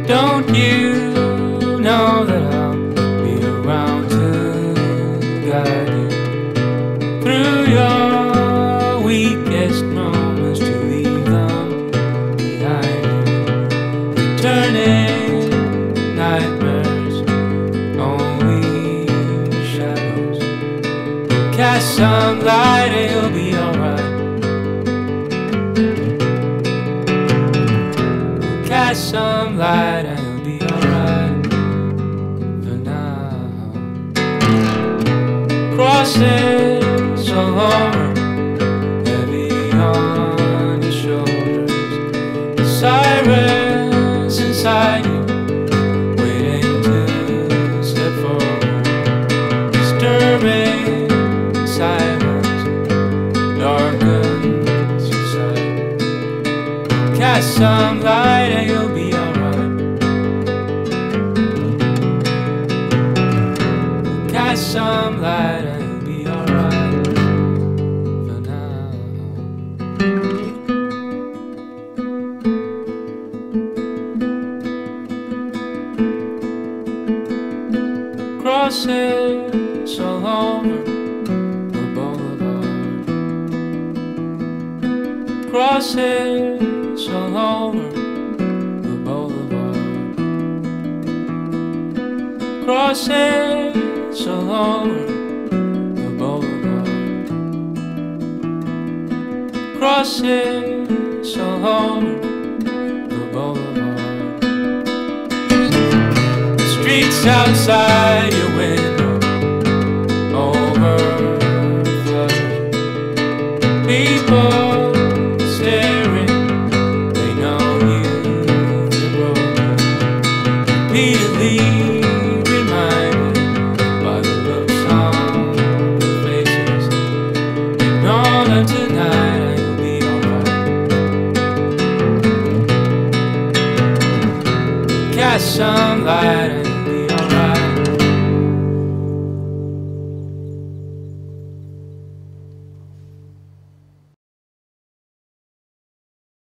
Don't you know that I'll be around to guide you through your weakest moments, to leave them behind you, returning nightmares, only shadows. Cast some light and you'll be alright. Cast some light and you'll be alright for now. Crosses all over, heavy on your shoulders. The sirens inside you, waiting to step forward. Disturbing silence darkens your sight. Cast some light and you'll be alright. Cast some light and you'll be alright for now. Crosses all over the boulevard. Crosses all over the boulevard. Crosses all over the boulevard. Crosses all over the boulevard. The streets outside your window overflowed. People staring, they know you've been broken. Repeatedly reminded by the looks on their faces. Ignore them tonight and you'll be alright. Cast some light and